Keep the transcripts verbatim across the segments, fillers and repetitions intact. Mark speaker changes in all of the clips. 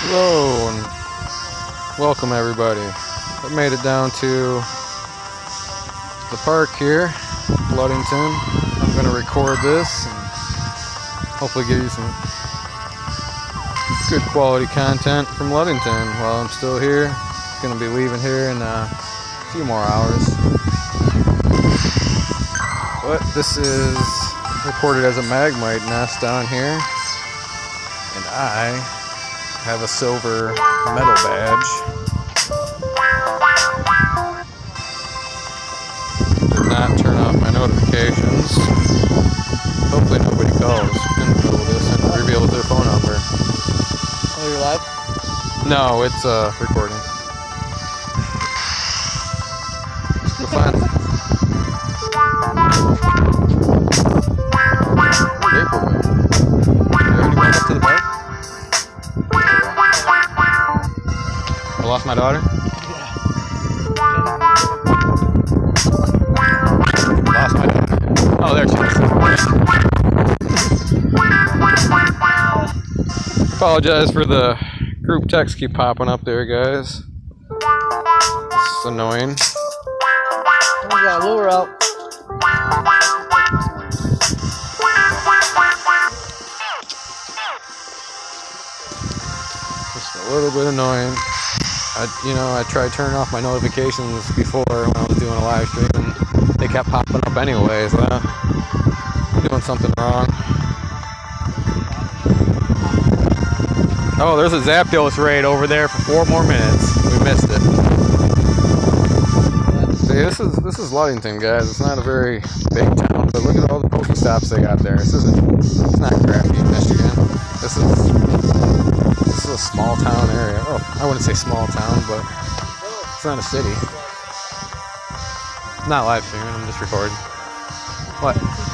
Speaker 1: Hello and welcome everybody. I made it down to the park here, Ludington. I'm going to record this and hopefully give you some good quality content from Ludington while I'm still here. Going to be leaving here in a few more hours. But this is recorded as a Magmite nest down here, and I have a silver medal badge. Did not turn off my notifications. Hopefully nobody calls in the middle of this and reveals their phone number.
Speaker 2: Oh, you're live?
Speaker 1: No, it's uh, recording. You'll find Where'd April go? You already went up to the park? I lost my daughter?
Speaker 2: Yeah.
Speaker 1: Lost my daughter. Oh, there she is. Apologize for the group text keep popping up there, guys. It's annoying.
Speaker 2: We got a lure out.
Speaker 1: Just a little bit annoying. I, you know, I tried turning off my notifications before when I was doing a live stream, and they kept popping up anyways. Well, I'm doing something wrong. Oh, there's a Zapdos raid over there for four more minutes. We missed it. See, this is this is Ludington, guys. It's not a very big town, but look at all the Pokestops they got there. This isn't. It's not crappy, Michigan. This is. This is a small town area. Oh, I wouldn't say small town, but it's not a city. Not live streaming, I'm just recording. What?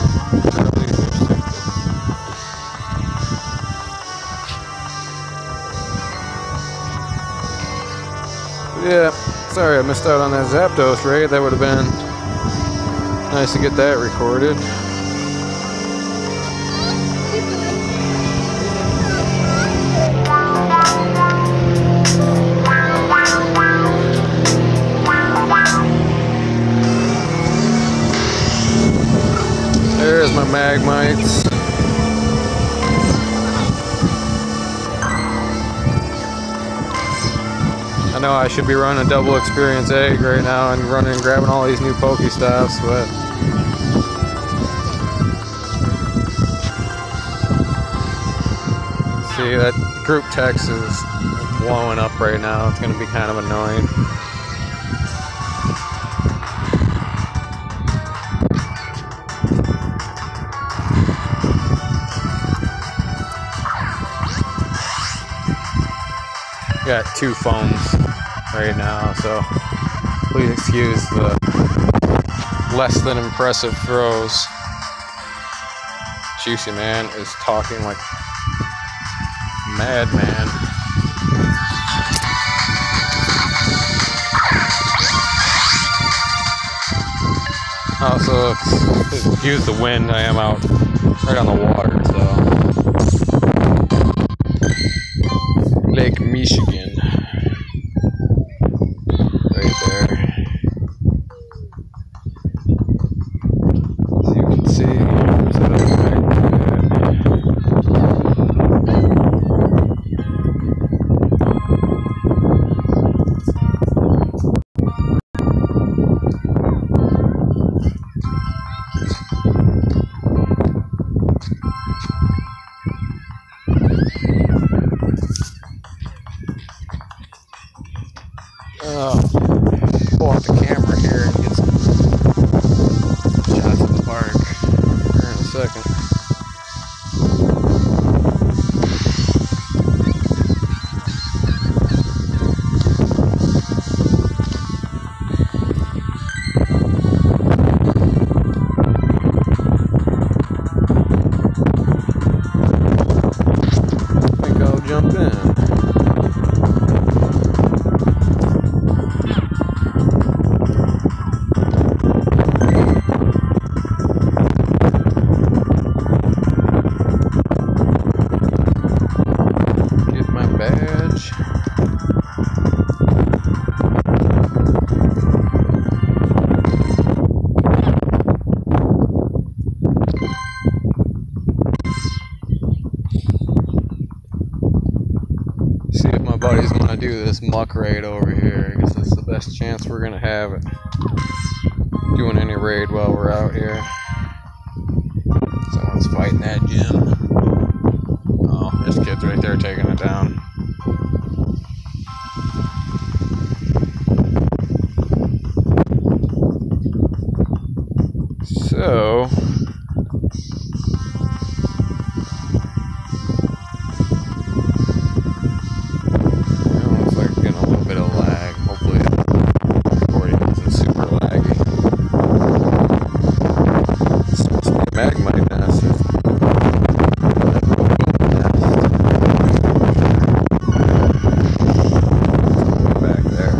Speaker 1: Yeah, sorry I missed out on that Zapdos raid. That would have been nice to get that recorded. There's my Magmites. I know I should be running a double experience egg right now and running and grabbing all these new Pokestops, but see, that group text is blowing up right now. It's going to be kind of annoying. Got two phones right now, so please excuse the less than impressive throws. Juicy Man is talking like madman. Also, excuse the wind. I am out right on the water, so. Lake Michigan, right there. As you can see, there's a Magmite. Oh, pull out the camera here and get some shots of the park here in a second. I think I'll jump in. Get my badge. footage. See if my buddies want to do this muck raid over here. I guess that's the best chance we're gonna have at doing any raid while we're out here. Someone's fighting that gym. Oh, there's kids right there taking it down. So Magmite nest. Back there.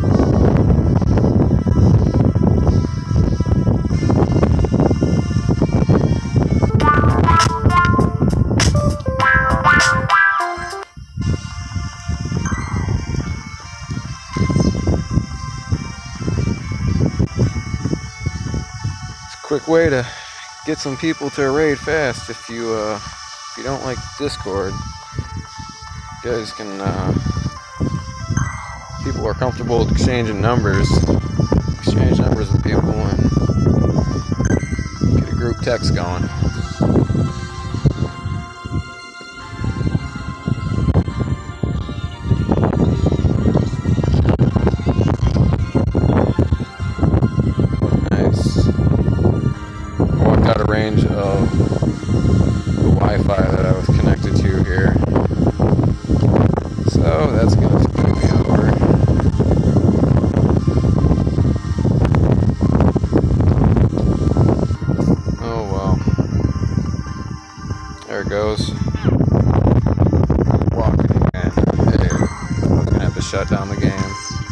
Speaker 1: It's a quick way to get some people to a raid fast. If you uh, if you don't like Discord, you guys can uh, people are comfortable with exchanging numbers. Exchange numbers with people and get a group text going. Out of range of the Wi-Fi that I was connected to here, so that's gonna screw me over. Oh well, there it goes. Walking again. Hey, I was gonna have to shut down the game.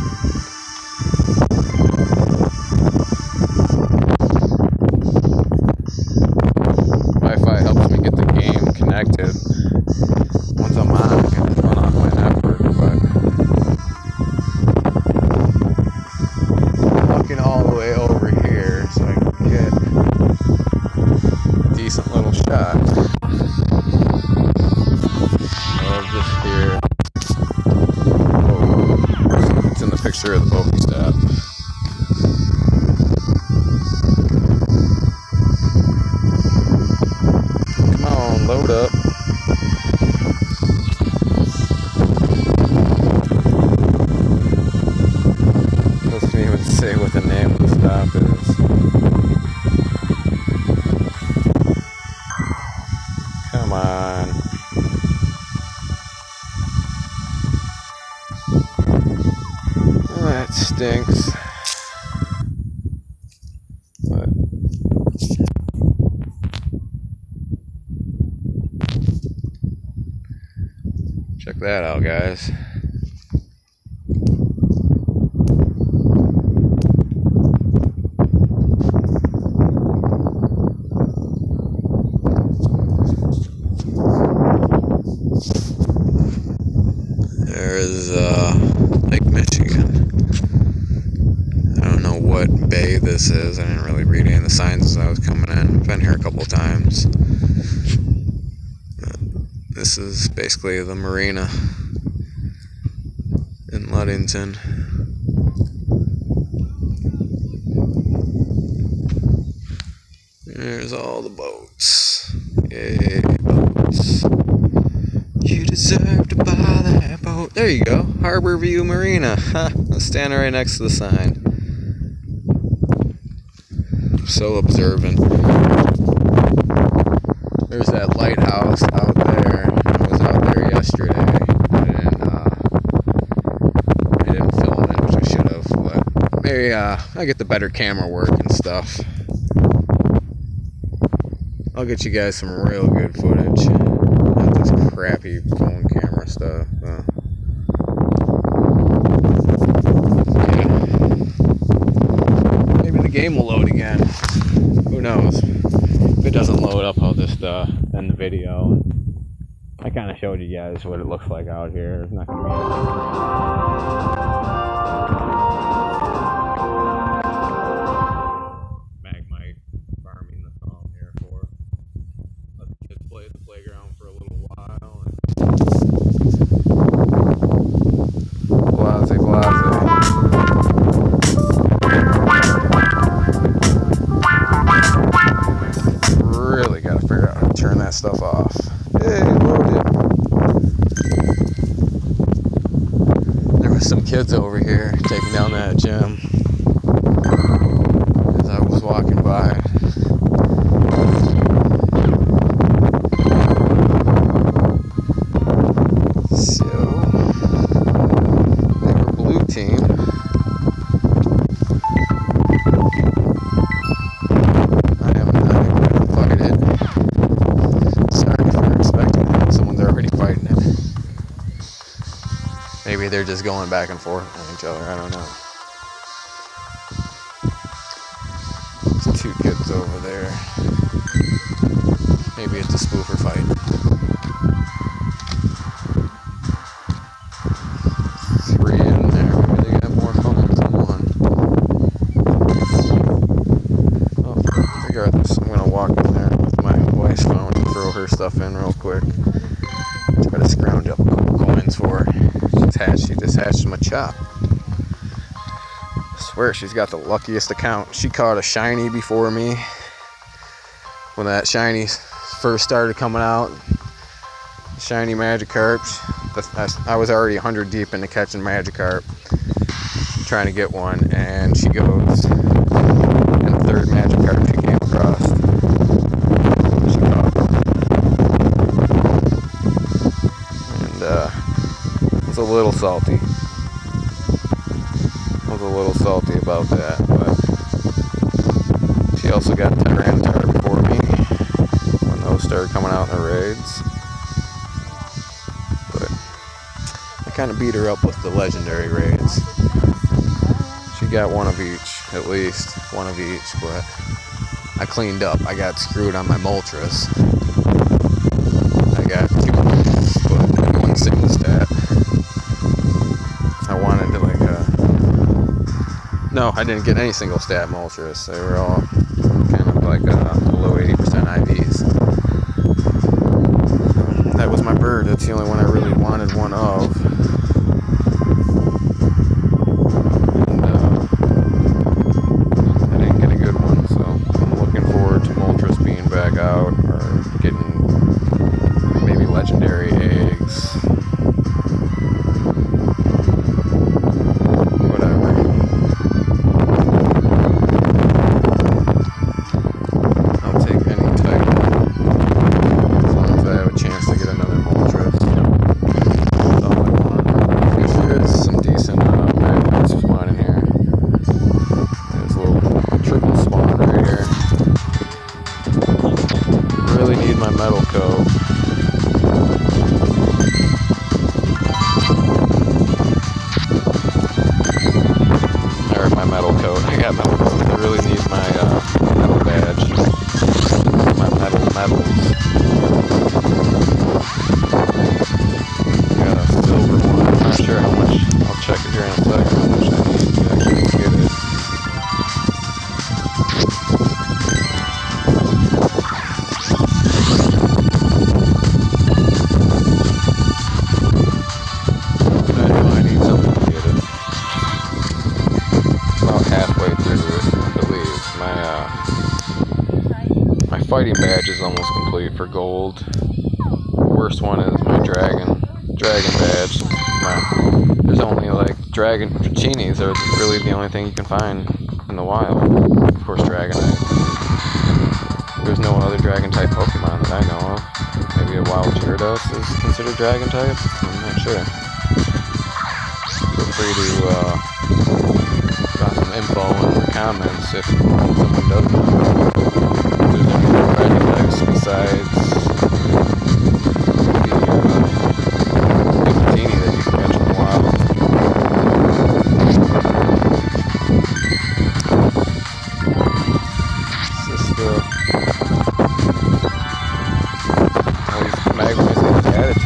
Speaker 1: Wi-Fi helps me get the game connected. Once I'm on, I can just run off my network, but I'm looking all the way over here so I can get a decent little shot of just here. Oh, it's in the picture of the Pokestop. Load up. Doesn't even say what the name of the stop is. Come on. Oh, that stinks. But check that out, guys. There's uh, Lake Michigan. I don't know what bay this is. I didn't really read any of the signs as I was coming in. I've been here a couple of times. This is basically the marina in Ludington. There's all the boats. Yay, boats. You deserve to buy that boat. There you go. Harbor View Marina. Huh. I'm standing right next to the sign. I'm so observant. There's that lighthouse out there. I was out there yesterday. I didn't, uh, I didn't film it, which I should have, but maybe uh, I get the better camera work and stuff. I'll get you guys some real good footage. Not this crappy phone camera stuff. Uh, yeah. Maybe the game will load again. Who knows? If it doesn't load up, I'll just uh, end the video and I kind of showed you guys what it looks like out here. It's not gonna be Magmite farming that's all I'm here for. Let the kids play at the playground for a little while. Blase, blase. Really gotta figure out how to turn that stuff off. Hey, loaded. There was some kids over here taking down that gym as I was walking by. So, they were blue team. I haven't done fight it. Sorry if you're expecting it. Someone's already fighting it. Maybe they're just going back and forth on each other. I don't know. There's two kids over there. Maybe it's a spoofer fight. Three in there. Maybe they got more phones than one. Oh, regardless, I'm gonna walk in there with my wife's phone and throw her stuff in real quick. Try to scrounge up a couple coins for her. She's hatched, she just hatched my chop. I swear she's got the luckiest account. She caught a shiny before me when that shiny first started coming out. Shiny Magikarp. I was already a hundred deep into catching Magikarp, trying to get one, and she goes, and the third Magikarp she came across, she caught. And uh, was a little salty. Was a little salty about that, but she also got Tyranitar before me when those started coming out in the raids. I kind of beat her up with the legendary raids. She got one of each, at least one of each, but I cleaned up. I got screwed on my Moltres. I got two Moltres, but one single stat. I wanted to like uh no, I didn't get any single stat Moltres. They were all kind of like uh, below eighty percent I Vs. That was my bird. That's the only one I really wanted one of. And uh, I didn't get a good one, so I'm looking forward to Moltres being back out or getting maybe legendary eggs. Whatever. I'll take any type. As long as I have a chance to get another Moltres. That's all I want. If there is some decent uh, Magmites spawn in here. There's a little triple spawn right here. Really need my metal coat. Or my metal coat. I got metal coat. I really need my uh, metal badge. My metal medals. Got a silver one. I'm not sure how much. I'll check it here in a second. How much I need to actually get it. But I know I need something to get it. About halfway through it, I believe. My uh, my fighting badge is almost complete for gold. The worst one is my dragon dragon badge. My, there's only like dragon Dratini's are really the only thing you can find in the wild. Of course, Dragonite. There's no other dragon type Pokemon that I know of. Maybe a wild Gyarados is considered dragon type. I'm not sure. Feel free to uh, drop some info in the comments if someone does know. If there's any other dragon types besides the uh, Dratini that you can catch in the wild. It's just uh, all these Magmites have attitude.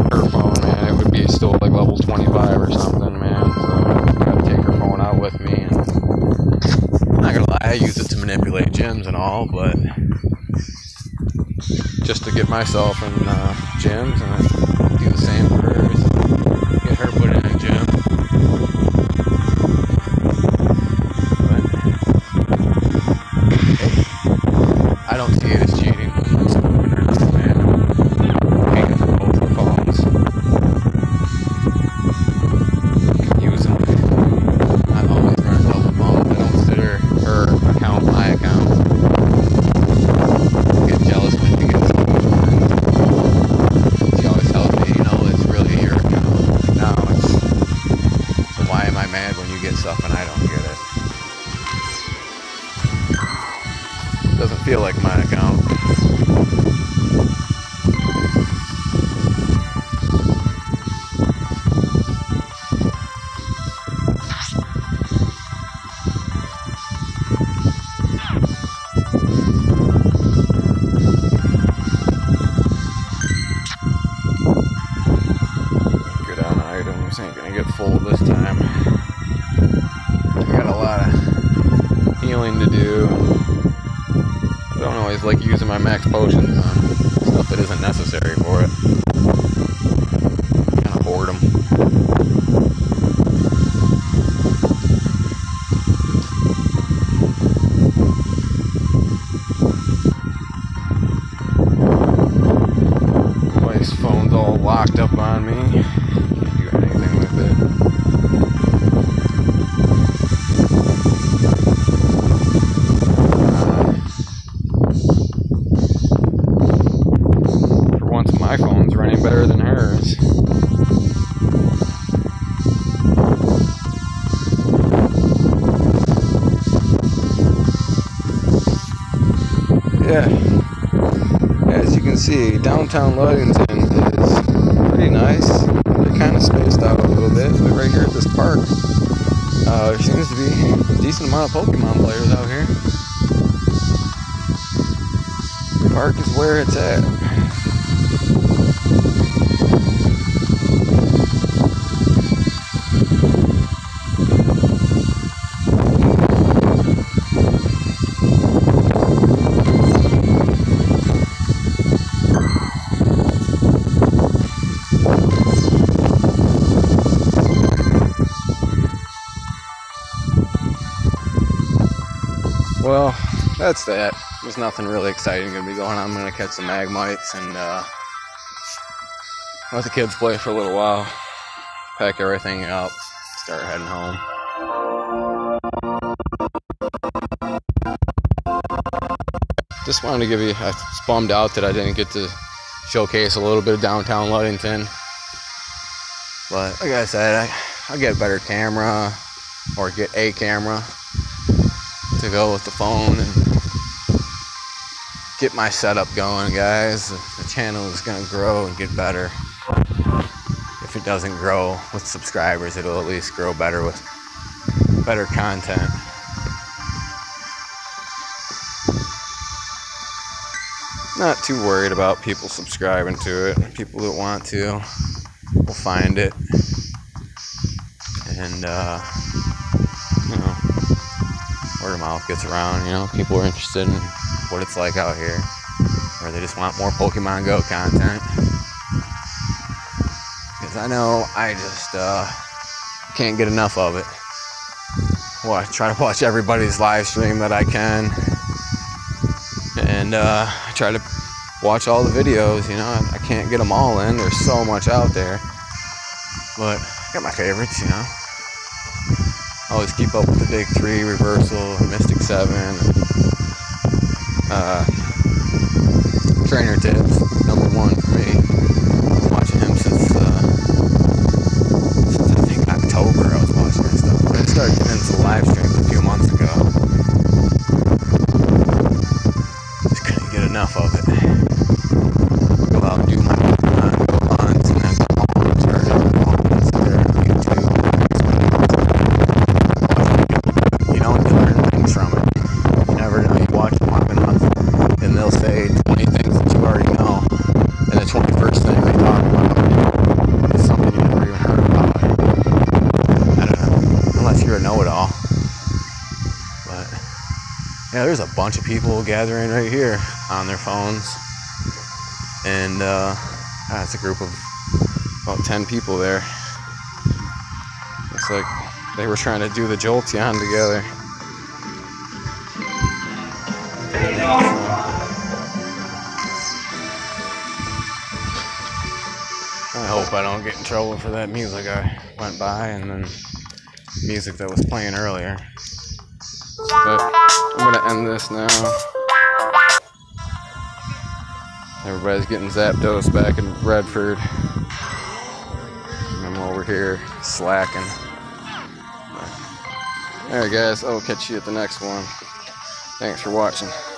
Speaker 1: her phone, man, it would be still like level twenty-five or something, man. So I gotta take her phone out with me. And I'm not gonna lie, I use it to manipulate gyms and all, but just to get myself in uh, gyms, and I do the same for hers. Get her put in a gym. But I don't see it as cheating. It's moving her up, man. I'm paying for both the phones. Use them. I always run double phones. I don't consider her account my account. I get jealous when she gets something. She always tells me, you know, it's really your account. Like, no, it's. So why am I mad when you get stuff and I don't get it? It doesn't feel like my account. Good on items, ain't gonna get full this time. I got a lot of healing to do. I don't always like using my max potions on stuff that isn't necessary for it. Kind of hoard them. Wife's phone's all locked up on me. Can't do anything with it. My phone's running better than hers. Yeah, as you can see, downtown Ludington is pretty nice. They're kind of spaced out a little bit, but right here at this park, uh, there seems to be a decent amount of Pokemon players out here. The park is where it's at. Well, that's that. There's nothing really exciting going to be going on. I'm going to catch some Magmites and uh, let the kids play for a little while. Pack everything up. Start heading home. Just wanted to give you, I was bummed out that I didn't get to showcase a little bit of downtown Ludington. But like I said, I, I'll get a better camera or get a camera to go with the phone and get my setup going, guys. The channel is gonna grow and get better. If it doesn't grow with subscribers, it'll at least grow better with better content. Not too worried about people subscribing to it. People that want to will find it, and uh, you know, word of mouth gets around. You know, people are interested in what it's like out here, or they just want more Pokemon Go content. Because I know I just uh, can't get enough of it. Well, I try to watch everybody's live stream that I can, and uh, I try to watch all the videos. You know, I, I can't get them all in. There's so much out there, but I got my favorites. You know, always keep up with the big three, Reversal, Mystic Seven, uh, Trainer Tips, number one for me. I've been watching him since, uh, since I think October. I was watching his stuff, but I started getting into the live streams a few months ago. Just couldn't get enough of it. Go out and do my Pokemon Go hunts, and then come home and charge up the phones there on YouTube. You don't learn things from it. You never know. You watch them long enough, and they'll say twenty things that you already know. Yeah, there's a bunch of people gathering right here on their phones. And uh, ah, it's a group of about ten people there. Looks like they were trying to do the Jolteon together. I hope I don't get in trouble for that music I went by and then music that was playing earlier. But I'm gonna end this now. Everybody's getting Zapdos back in Redford. And I'm over here slacking. Alright guys, I'll catch you at the next one. Thanks for watching.